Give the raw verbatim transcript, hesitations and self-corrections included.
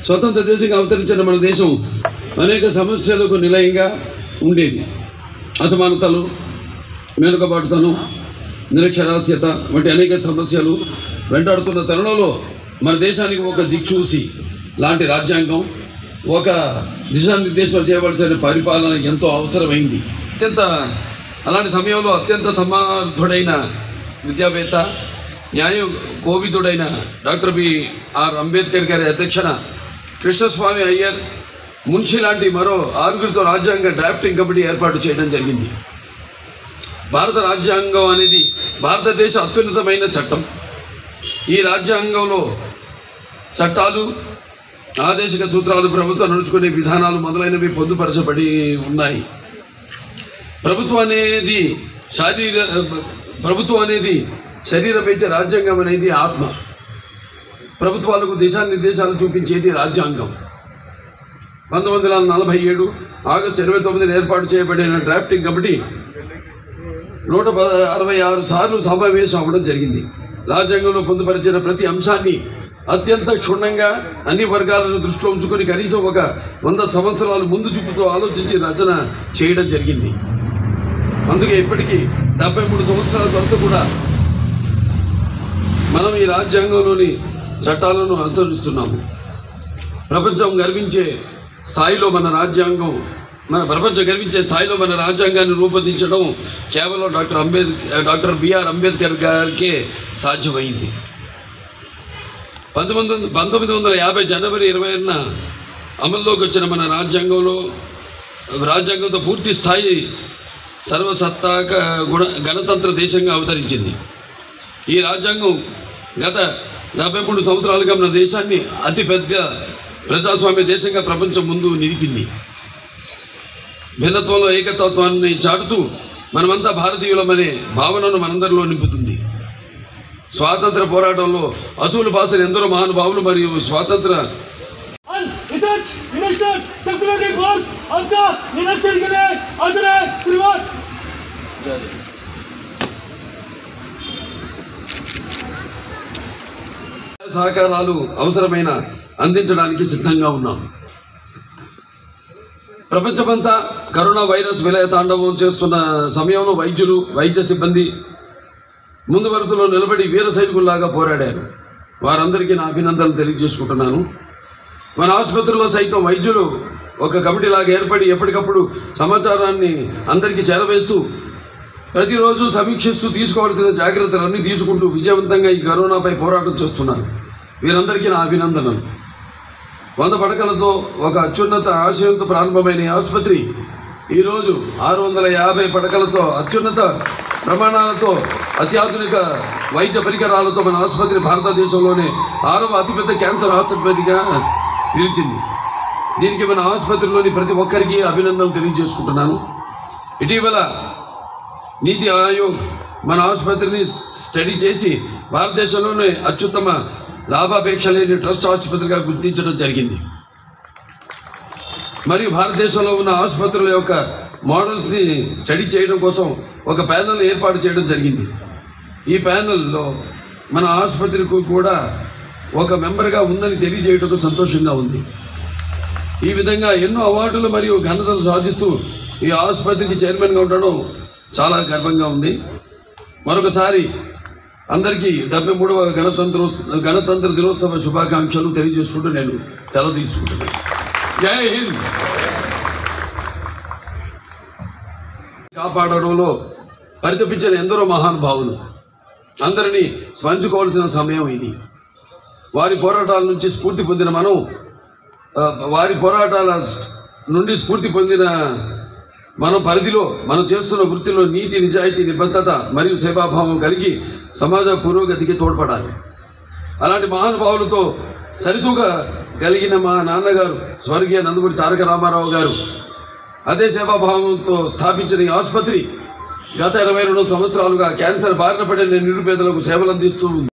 స్వతంత్ర దేశంగా అవతరించిన మన దేశం అనేక సమస్యలకు నిలయంగా ఉండేది. అసమానతలు, వెనుకబాటుతనం, నిరక్షరాస్యత వంటి అనేక సమస్యలు వెంటాడుతున్న తరుణంలో మన దేశానికి ఒక దిక్చూసి లాంటి రాజ్యాంగం, ఒక దిశానిర్దేశం చేయవలసిన పరిపాలన ఎంతో అవసరమైంది. అత్యంత అలాంటి సమయంలో అత్యంత సమర్థుడైన విద్యావేత్త, న్యాయ కోవిదుడైన డాక్టర్ బిఆర్ అంబేద్కర్ గారి అధ్యక్షన కృష్ణస్వామి అయ్యర్, మున్షి లాంటి మరో ఆరుగురితో రాజ్యాంగ డ్రాఫ్టింగ్ కమిటీ ఏర్పాటు చేయడం జరిగింది. భారత రాజ్యాంగం అనేది భారతదేశ అత్యున్నతమైన చట్టం. ఈ రాజ్యాంగంలో చట్టాలు, ఆదేశిక సూత్రాలు, ప్రభుత్వం నడుచుకునే విధానాలు మొదలైనవి పొందుపరచబడి ఉన్నాయి. ప్రభుత్వం అనేది శారీర ప్రభుత్వం అనేది శరీరమైతే రాజ్యాంగం అనేది ఆత్మ. ప్రభుత్వాలకు దిశానిర్దేశాలు చూపించేది రాజ్యాంగం. పంతొమ్మిది వందల నలభై ఏడు ఆగస్టు ఇరవై తొమ్మిదిన ఏర్పాటు చేయబడిన డ్రాఫ్టింగ్ కమిటీ నూట అరవై ఆరు సార్లు సమావేశం అవ్వడం జరిగింది. రాజ్యాంగంలో పొందుపరిచిన ప్రతి అంశాన్ని అత్యంత క్షుణ్ణంగా అన్ని వర్గాలను దృష్టిలో ఉంచుకొని కనీసం ఒక వంద సంవత్సరాలు ముందు చూపుతో ఆలోచించి రచన చేయడం జరిగింది. అందుకే ఇప్పటికీ డెబ్బై మూడు సంవత్సరాల వరకు కూడా మనం ఈ రాజ్యాంగంలోని చట్టాలను అనుసరిస్తున్నాము. ప్రపంచం గర్వించే స్థాయిలో మన రాజ్యాంగం మన ప్రపంచం గర్వించే స్థాయిలో మన రాజ్యాంగాన్ని రూపొందించడం కేవలం doctor Ambedkar doctor BR Ambedkar గారికే సాధ్యమైంది. పంతొమ్మిది పంతొమ్మిది వందల యాభై జనవరి ఇరవైన అమల్లోకి వచ్చిన మన రాజ్యాంగంలో రాజ్యాంగంతో పూర్తి స్థాయి సర్వసత్తాక గుణ గణతంత్ర దేశంగా అవతరించింది. ఈ రాజ్యాంగం గత డెబ్బై మూడు సంవత్సరాలుగా మన దేశాన్ని అతిపెద్ద ప్రజాస్వామ్య దేశంగా ప్రపంచం ముందు నిలిపింది. భిన్నత్వంలో ఏకతత్వాన్ని చాటుతూ మనమంతా భారతీయులమనే భావనను మనందరిలో నింపుతుంది. స్వాతంత్ర పోరాటంలో అసూలు బాసలు ఎందరో మహానుభావులు మరియు స్వాతంత్ర సహకారాలు అవసరమైన అందించడానికి సిద్ధంగా ఉన్నాం. ప్రపంచమంతా కరోనా వైరస్ విలయ తాండవం చేస్తున్న సమయంలో వైద్యులు, వైద్య సిబ్బంది ముందు వరుసలో నిలబడి వీర సైనికుల్లాగా పోరాడారు. వారందరికీ నా అభినందనలు తెలియజేసుకుంటున్నాను. మన ఆసుపత్రిలో సైతం వైద్యులు ఒక కమిటీలాగా ఏర్పడి ఎప్పటికప్పుడు సమాచారాన్ని అందరికీ చేరవేస్తూ ప్రతిరోజు సమీక్షిస్తూ తీసుకోవాల్సిన జాగ్రత్తలన్నీ తీసుకుంటూ విజయవంతంగా ఈ కరోనాపై పోరాటం చేస్తున్నారు. వీరందరికీ నా అభినందనలు. వంద పడకలతో ఒక అత్యున్నత ఆశయంతో ప్రారంభమైన ఈ ఆసుపత్రి ఈరోజు ఆరు వందల యాభై పడకలతో అత్యున్నత ప్రమాణాలతో అత్యాధునిక వైద్య పరికరాలతో మన ఆసుపత్రి భారతదేశంలోనే ఆరవ అతిపెద్ద క్యాన్సర్ ఆసుపత్రిగా నిలిచింది. దీనికి మన ఆసుపత్రిలోని ప్రతి ఒక్కరికి అభినందనలు తెలియజేసుకుంటున్నాను. ఇటీవల నీతి ఆయోగ్ మన ఆసుపత్రిని స్టడీ చేసి భారతదేశంలోనే అత్యుత్తమ లాభాపేక్ష లేని ట్రస్ట్ ఆసుపత్రిగా గుర్తించడం జరిగింది. మరియు భారతదేశంలో ఉన్న ఆసుపత్రుల యొక్క మోడల్స్ని స్టడీ చేయడం కోసం ఒక ప్యానెల్ ఏర్పాటు చేయడం జరిగింది. ఈ ప్యానెల్లో మన ఆసుపత్రికి కూడా ఒక మెంబర్గా ఉందని తెలియజేయటకు సంతోషంగా ఉంది. ఈ విధంగా ఎన్నో అవార్డులు మరియు ఘనతలు సాధిస్తూ ఈ ఆసుపత్రికి చైర్మన్గా ఉండడం చాలా గర్వంగా ఉంది. మరొకసారి అందరికీ డెబ్బై మూడవ గణతంత్ర గణతంత్ర దినోత్సవ శుభాకాంక్షలు తెలియజేసుకుంటూ నేను సెలవు తీసుకుంటున్నాను. జై హింద్. కాపాడడంలో పరితపించిన ఎందరో మహానుభావులు అందరినీ స్మరించుకోవాల్సిన సమయం ఇది. వారి పోరాటాల నుంచి స్ఫూర్తి పొందిన మనం వారి పోరాటాల నుండి స్ఫూర్తి పొందిన మన పరిధిలో మనం చేస్తున్న వృత్తిలో నీతి, నిజాయితీ, నిబద్ధత మరియు సేవాభావం కలిగి సమాజ పురోగతికి తోడ్పడాలి. అలాంటి మహానుభావులతో సరితూగా కలిగిన మా నాన్నగారు స్వర్గీయ నందమూరి తారక రామారావు గారు అదే సేవాభావంతో స్థాపించిన ఈ ఆసుపత్రి గత ఇరవై రెండు సంవత్సరాలుగా క్యాన్సర్ బారిన పడిన నిరుపేదలకు సేవలు అందిస్తూ ఉంది.